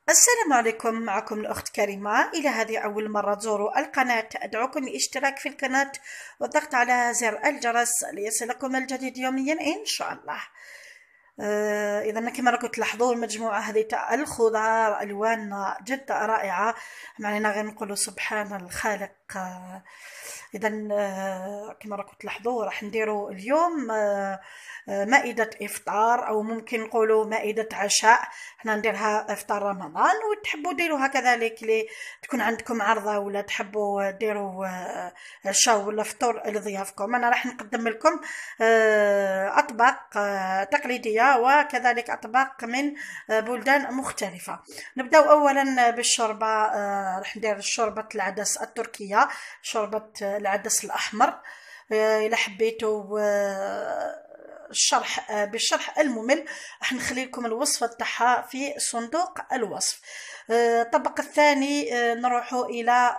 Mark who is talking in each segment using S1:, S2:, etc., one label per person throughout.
S1: السلام عليكم، معكم الأخت كريمة. إلى هذه أول مرة تزوروا القناة أدعوكم للاشتراك في القناة والضغط على زر الجرس ليصلكم الجديد يوميا إن شاء الله. إذا كما راكم تلاحظوا المجموعة هذه تاع الخضار ألوان جد رائعة، معناها غير نقولوا سبحان الخالق. إذا كما راكم تلاحظوا راح نديروا اليوم مائدة إفطار، أو ممكن نقولوا مائدة عشاء. حنا نديرها إفطار رمضان، وتحبوا ديروها كذلك لي تكون عندكم عرضة، ولا تحبوا ديروا عشاء ولا فطور لضيافكم. أنا راح نقدم لكم أطباق تقليدية، وكذلك أطباق من بلدان مختلفة. نبدأ أولا بالشوربة. راح ندير شوربة العدس التركية، شوربة العدس الأحمر. إذا حبيتوا الشرح بالشرح الممل راح نخلي لكم الوصفة تاعها في صندوق الوصف. الطبق الثاني نروحوا إلى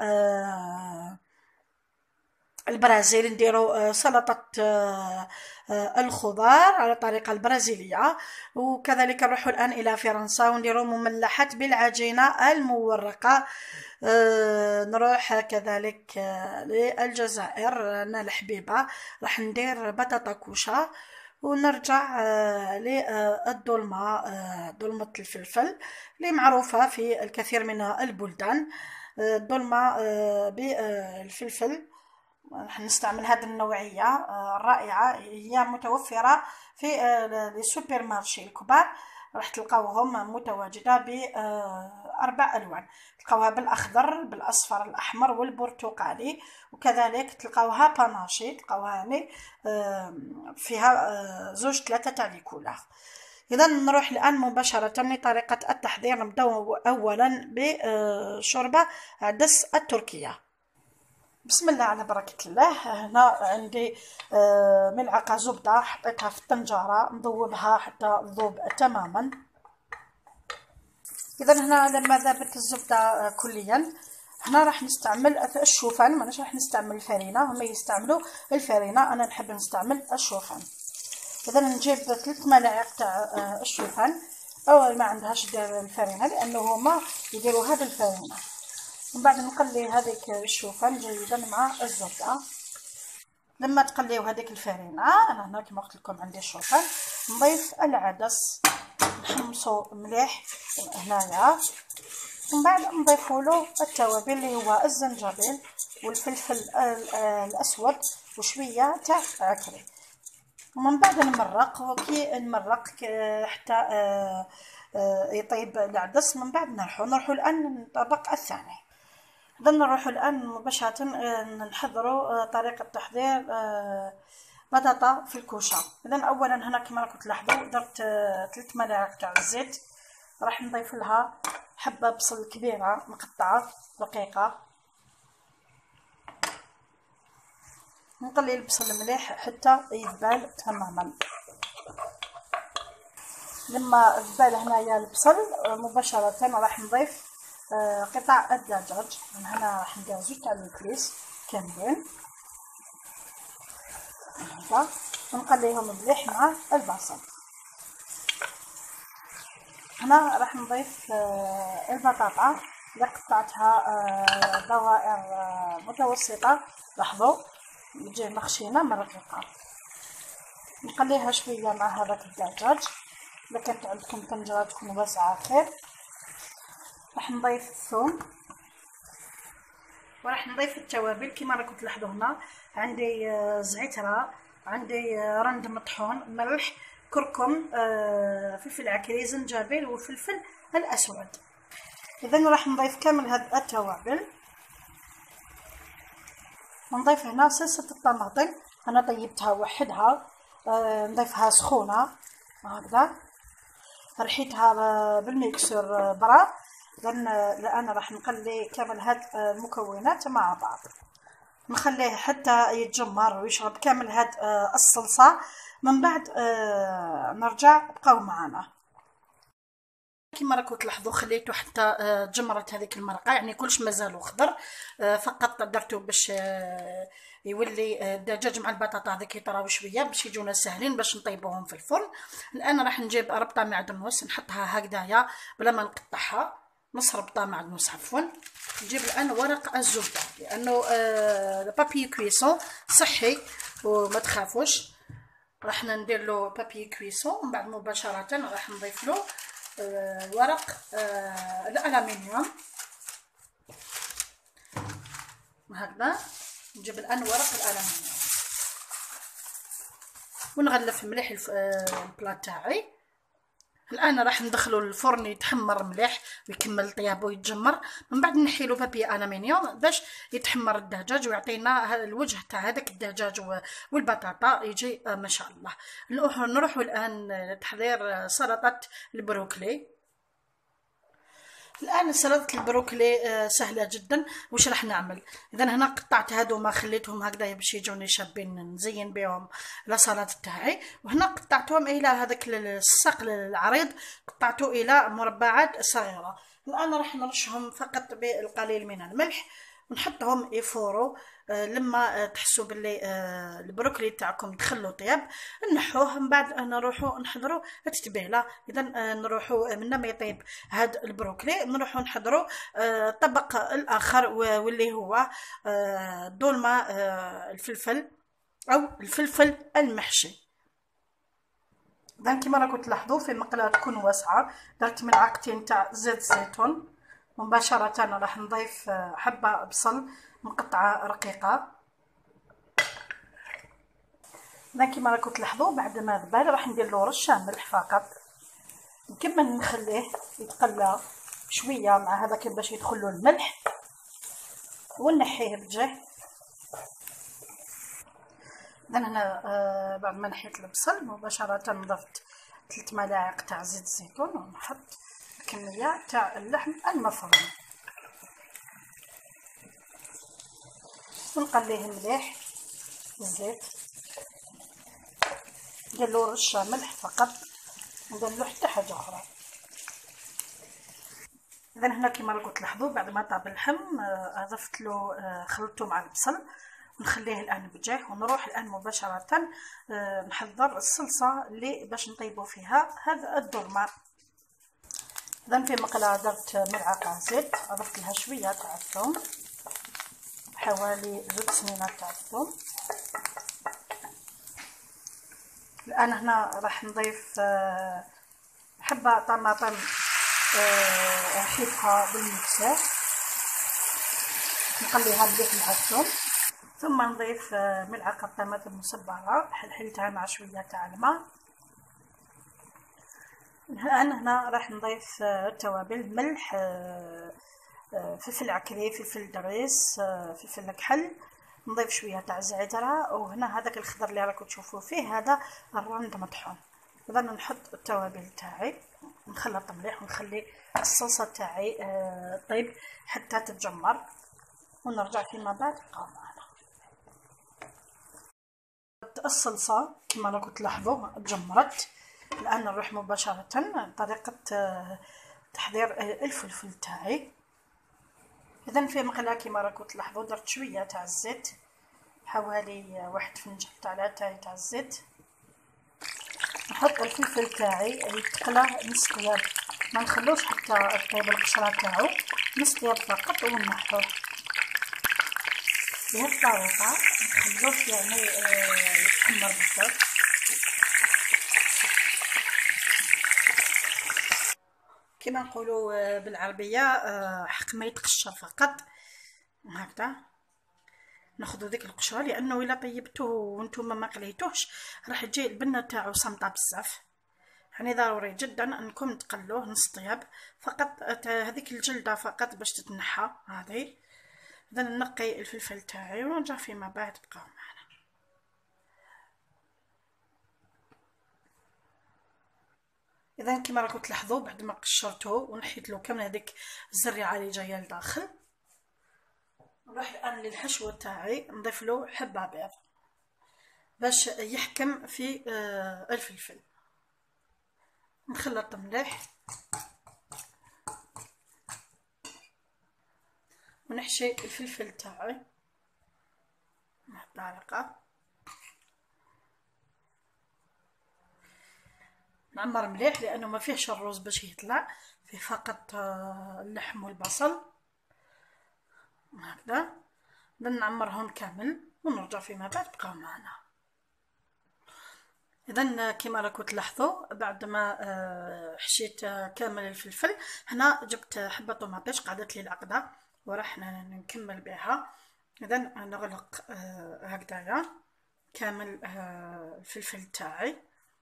S1: البرازيل، نديروا سلطة الخضار على الطريقة البرازيلية. وكذلك نروحوا الآن إلى فرنسا ونديروا مملحات بالعجينة المورقة. نروح كذلك للجزائر، أنا الحبيبة راح ندير بطاطا كوشة. ونرجع للدولمة، دولمة الفلفل اللي معروفة في الكثير من البلدان. الدولمة بالفلفل راح نستعمل هذه النوعية الرائعة، هي متوفرة في السوبر مارشي الكبار. راح تلقاوهم متواجدة بأربع ألوان، تلقاوها بالأخضر بالأصفر الأحمر والبرتقالي، وكذلك تلقاوها باناشي، تلقاوها يعني فيها زوج ثلاثة تاع لي كولار. إذا نروح الآن مباشرة لطريقة التحضير. نبدأ أولا بشوربة عدس التركية. بسم الله على بركة الله. هنا عندي ملعقة زبدة حطيتها في الطنجرة، نذوبها حتى تذوب تماما. إذا هنا لما ذابت الزبدة كليا، هنا راح نستعمل الشوفان، ماناش راح نستعمل الفرينة، هما يستعملوا الفرينة، أنا نحب نستعمل الشوفان. إذا نجيب 3 ملاعق تاع الشوفان، أو ما عندهاش دير الفرينة لأنه هما يديروا هذا الفرينة. من بعد نقلي هذيك الشوفان جيدا مع الزبدة. لما تقليو هذيك الفرينة، انا هنا كما قلت لكم عندي الشوفان، نضيف العدس نحمصو مليح هنايا. من بعد نضيفوا له التوابل اللي هو الزنجبيل والفلفل الاسود وشويه تاع عكري. ومن بعد نمرق، وكي نمرق حتى يطيب العدس. من بعد نروحوا الان للطبق الثاني. إذا نروحوا الآن مباشرة نحضروا طريقة تحضير بطاطا في الكوشة. إذا أولا هنا كما راكم تلاحظوا درت 3 ملاعق تاع الزيت، راح نضيف لها حبة بصل كبيرة مقطعة رقيقة. نقلي البصل مليح حتى يذبال تماما. لما ذبال هنايا البصل مباشرة راح نضيف قطع الدجاج. من هنا راح ندير 2 تاع الكليس كاملين هكا، ونقليهم مليح مع البصل. هنا راح نضيف البطاطا اللي قطعتها دوائر متوسطة، لاحظوا تجي مخشينة من رقيقة. نقليها شوية مع هذاك الدجاج. إذا كانت عندكم طنجرة تكون واسعة خير. راح نضيف الثوم، وراح نضيف التوابل كما راكم تلاحظوا. هنا عندي زعترة، عندي رند مطحون، ملح، كركم، فلفل عكري، زنجبيل وفلفل الاسود. اذا راح نضيف كامل هاد التوابل. ونضيف هنا صلصة الطماطم، انا طيبتها وحدها، نضيفها سخونة هكذا، رحيتها بالميكسور برا. الآن راح نقلي كامل هاد المكونات مع بعض، نخليه حتى يتجمر ويشرب كامل هاد الصلصة. من بعد نرجع بقاو معنا. كما راكم تلاحظوا خليته حتى تجمرت هذيك المرقه، يعني كلش مازالو خضر، فقط درتو باش يولي الدجاج مع البطاطا هذيك يطراو شويه باش يجونا ساهلين باش نطيبوهم في الفرن. الان راح نجيب ربطه معدنوس نحطها هكذايا بلا ما نقطعها، نص ربطه معدنوس عفوا. نجيب الان ورق الزبده لانه بابي كويسون صحي وما تخافوش. راح ندير له بابي كويسون ومن بعد مباشره راح نضيف له ورق الالومنيوم هكذا. نجيب الان ورق الالومنيوم ونغلف مليح البلا تاعي. الان راح ندخلو الفرن يتحمر مليح ويكمل طيابو ويتجمر. من بعد نحيلو بابي الومنيوم باش يتحمر الدجاج ويعطينا الوجه تاع هذاك الدجاج والبطاطا يجي ما شاء الله. نروحو الان لتحضير سلطه البروكلي. الان سلطه البروكلي سهله جدا. واش راح نعمل؟ اذا هنا قطعت هذوما خليتهم هكذا باش يجوني شابين نزين بهم لا سلطه تاعي. وهنا قطعتهم الى هذاك الساق العريض قطعته الى مربعات صغيره. الان راح نرشهم فقط بالقليل من الملح ونحطهم يفوروا. لما تحسوا باللي البروكلي تاعكم دخلوا طياب نحوه. من بعد نروحوا نحضروا التتبيله. اذا نروحوا من ما يطيب هذا البروكلي نروحوا نحضروا الطبق الاخر واللي هو دولمه الفلفل او الفلفل المحشي. اذا كما راكم تلاحظوا في مقلاة تكون واسعه درت ملعقتين تاع زيت زيتون. مباشره راح نضيف حبه بصل مقطعه رقيقه. اذا كما راكم تلاحظوا بعد ما ذبل راح ندير له رشه ملح فقط. نكمل نخليه يتقلى شويه مع هذاك باش يدخل له الملح ونحيه بجه. اذا هنا بعد ما نحيت البصل مباشره ضفت 3 ملاعق تاع زيت الزيتون ونحط الكميه تاع اللحم المفروم ونقليه مليح بالزيت. ندير له رشه ملح فقط ندير له حتى حاجه اخرى. اذا هنا كما راكم تلاحظوا بعد ما طاب اللحم ضفت له خلطته مع البصل ونخليه الان بجاه. ونروح الان مباشره نحضر الصلصه اللي باش نطيبوا فيها هذا الدولمه. اذا في مقله درت ملعقه زيت ضفت لها شويه تاع الثوم حوالي 2 سنينات تاع الثوم. الان هنا راح نضيف حبه طماطم نحيفها بالمكسر نقليها مليح مع الثوم. ثم نضيف ملعقه طماطم مصبره حلحلتها مع شويه تاع الماء. الان هنا راح نضيف التوابل ملح فلفل عكري فلفل دريس فلفل كحل. نضيف شويه تاع زعتره. وهنا هذاك الخضر اللي راكم تشوفوا فيه هذا الرند مطحون. اذا نحط التوابل تاعي نخلط مليح ونخلي الصلصه تاعي طيب حتى تتجمر ونرجع فيما بعد بقاو معنا. الصلصه كما راكم تلاحظوا تجمرت. الان نروح مباشره طريقه تحضير الفلفل تاعي. اذا في مقله كما راكم تلاحظوا درت شويه تاع الزيت حوالي 1 فنجان تاع الزيت. نحط الفلفل تاعي يتقلى نص طياب ما نخلوش حتى طيب القشره تاعو نص طياب فقط ونحطوه بهذه الطريقه نخلوه يعني يتحمر بزاف. كما نقولوا بالعربيه حق ما يتقشر فقط هكذا. ناخذ ديك القشره لانه الا طيبتوه وانتم ما قليتوهش راح تجي البنه تاعو صامطه بزاف. يعني ضروري جدا انكم تقلوه نص طياب فقط هذيك الجلده فقط باش تتنحى هذه. اذا نقي الفلفل تاعي ونرجع فيما بعد بقاو معنا. اذا كما راكم تلاحظوا بعد ما قشرته ونحيت له كامل هذيك الزريعه اللي جايه لداخل نروح الان للحشوه تاعي نضيف له حبه بيض باش يحكم في الفلفل. نخلط مليح ونحشي الفلفل تاعي بهالطريقه. نعمر مليح لانه ما فيهش الروز باش يطلع فيه فقط اللحم والبصل هكذا. نعمرهم كامل ونرجع فيما بعد. بقاو معنا. اذا كما راكم تلاحظوا بعد ما حشيت كامل الفلفل، هنا جبت حبه طوماطيش قعدت لي العقده وراح نكمل بها. اذا نغلق هكذايا كامل الفلفل تاعي.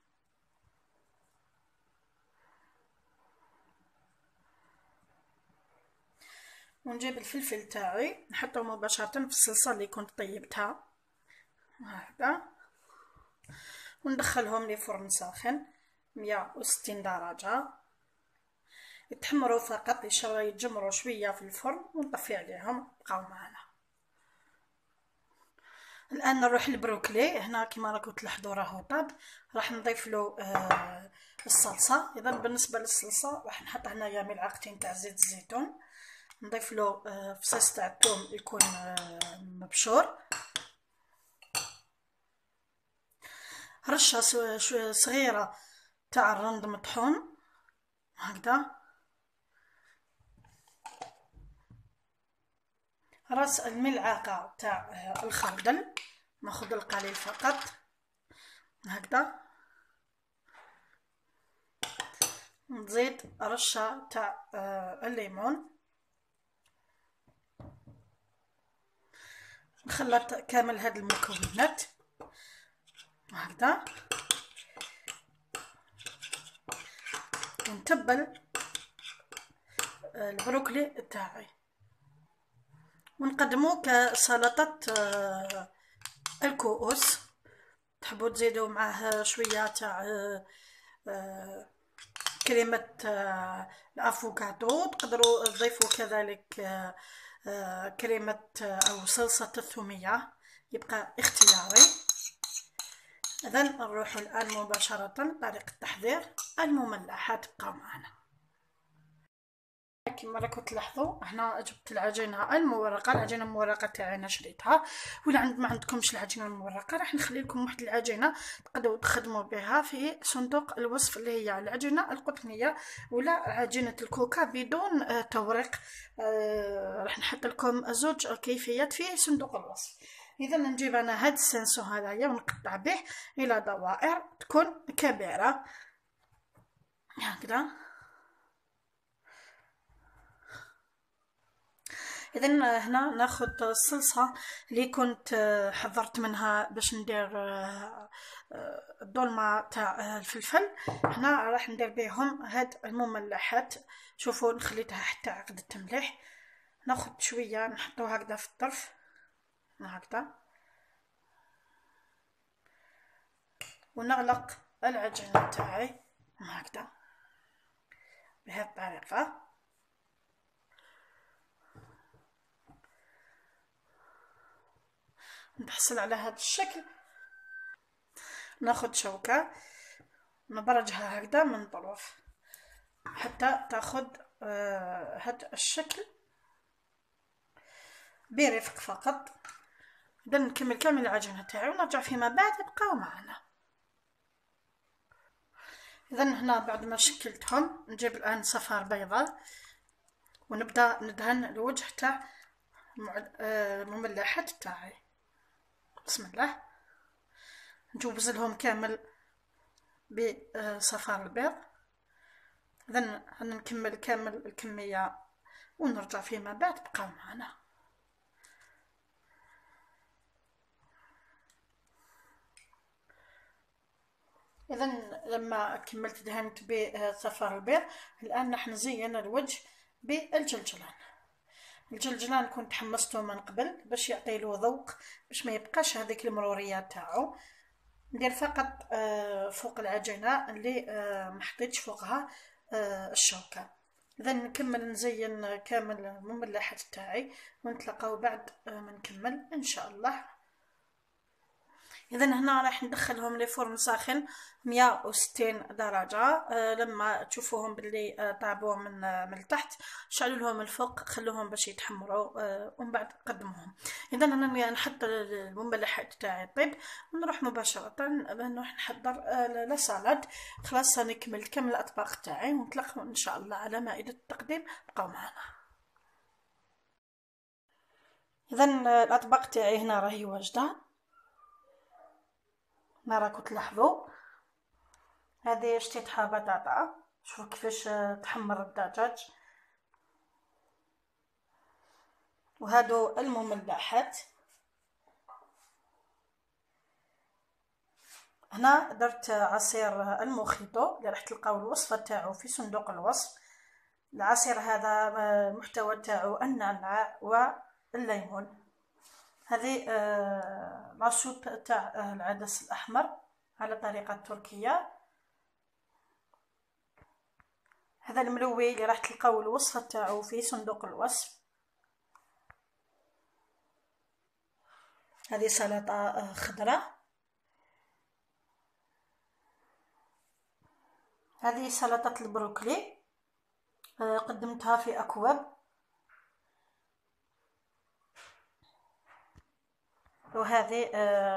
S1: ونجيب الفلفل تاعي نحطه مباشره في الصلصه اللي كنت طيبتها هكذا، وندخلهم لفرن ساخن 160 درجه يتحمروا فقط يتجمروا شويه في الفرن ونطفي عليهم. بقاو معنا. الان نروح للبروكلي. هنا كما راكم تلاحظوا راهو طاب، راح نضيف له الصلصه. اذا بالنسبه للصلصه راح نحط هنايا ملعقتين تاع زيت الزيتون، نضيف له فصاص تاع الثوم يكون مبشور، رشه صغيره تاع الرند مطحون هكذا، راس الملعقه تاع الخردل، ناخذ القليل فقط هكذا، نزيد رشه تاع الليمون، نخلط كامل هاد المكونات هكذا، ونتبل البروكلي تاعي ونقدمو كسلطه الكؤوس. تحبوا تزيدوا معاه شويه تاع كريمه الافوكادو، تقدروا تضيفوا كذلك كريمه او صلصه الثوميه، يبقى اختياري. اذا نروح الان مباشره طريقه التحضير. المملحات بقاو معنا. كما راكم تلاحظوا هنا جبت العجينه المورقه، العجينه المورقه تاعي انا شريتها، ولا ما عندكمش العجينه المورقه راح نخلي لكم واحد العجينه تقدروا تخدموا بها في صندوق الوصف، اللي هي العجينه القطنيه ولا عجينه الكوكا بدون توريق. راح نحط لكم زوج كيفيات في صندوق الوصف. اذا نجيب انا هاد السنسو هذايا ونقطع به الى دوائر تكون كبيره هكذا. اذا هنا ناخذ الصلصه اللي كنت حضرت منها باش ندير الظلمه تاع الفلفل. هنا راح ندير بهم هاد المملحات. شوفوا خليتها حتى عقدت مليح. ناخذ شويه نحطوها هكذا في الطرف هكذا، ونغلق العجينه تاعي هكذا بهذه الطريقه. نحصل على هذا الشكل. ناخذ شوكه نبرجها هكذا من طرف حتى تاخذ هذا الشكل برفق فقط. اذا نكمل كامل العجينه تاعي ونرجع فيما بعد. بقاو معنا. اذا هنا بعد ما شكلتهم نجيب الان صفار بيضاء ونبدا ندهن الوجه تاع المملحات تاعي. بسم الله. نجوز لهم كامل بصفار البيض. اذا نكمل كامل الكميه ونرجع فيما بعد. بقاو معنا. اذا لما كملت دهنت بصفار البيض، الان راح نزين الوجه بالجلجلان. الجلجلان كنت حمصته من قبل باش يعطي له ذوق، باش ما يبقاش هذيك المروريات تاعو. ندير فقط فوق العجينه اللي ما حطيتش فوقها الشوكه. اذا نكمل نزين كامل المملحات تاعي ونتلاقاو بعد ما نكمل ان شاء الله. اذا هنا راح ندخلهم لفرن ساخن 160 درجه. لما تشوفوهم باللي طابوا من التحت شعلوا لهم الفوق، خلوهم باش يتحمروا، ومن بعد قدموهم. اذا انا نحط المملحات تاعي طيب ونروح مباشره نروح نحضر لا سالاد. خلاص انا كملت كامل الاطباق تاعي ونتلاقاو ان شاء الله على مائده التقديم. بقاو معنا. اذا الاطباق تاعي هنا راهي واجده، ما راكم تلاحظوا. هذه شتيتها بطاطا، شوفوا كيفاش تحمر الدجاج. وهادو المملحات. هنا درت عصير الموخيتو اللي راح تلقاو الوصفه تاعو في صندوق الوصف. العصير هذا المحتوى تاعو النعناع والليمون. هذه لاشوب تاع العدس الاحمر على طريقه تركيه. هذا الملوي اللي راح تلقاو الوصفه تاعو في صندوق الوصف. هذه سلطه خضراء. هذه سلطه البروكلي، قدمتها في اكواب. وهذه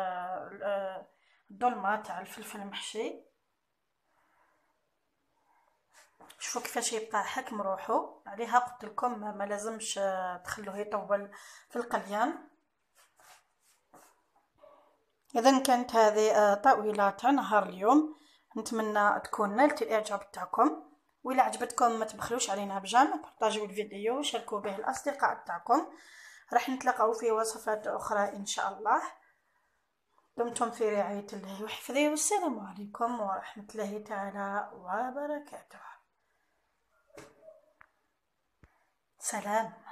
S1: الدولمه تاع الفلفل المحشي. شوفوا كيفاش يبقى حكم روحو عليها. قلت لكم ما لازمش تخلوه يطول في القليان. اذا كانت هذه طاوله تاع نهار اليوم. نتمنى تكون نالت الاعجاب تاعكم، وإلا عجبتكم ما تبخلوش علينا بجيم، بارطاجيو الفيديو وشاركوا به الاصدقاء تاعكم. راح نتلاقاو في وصفات اخرى ان شاء الله. دمتم في رعايه الله وحفظه، والسلام عليكم ورحمه الله تعالى وبركاته. سلام.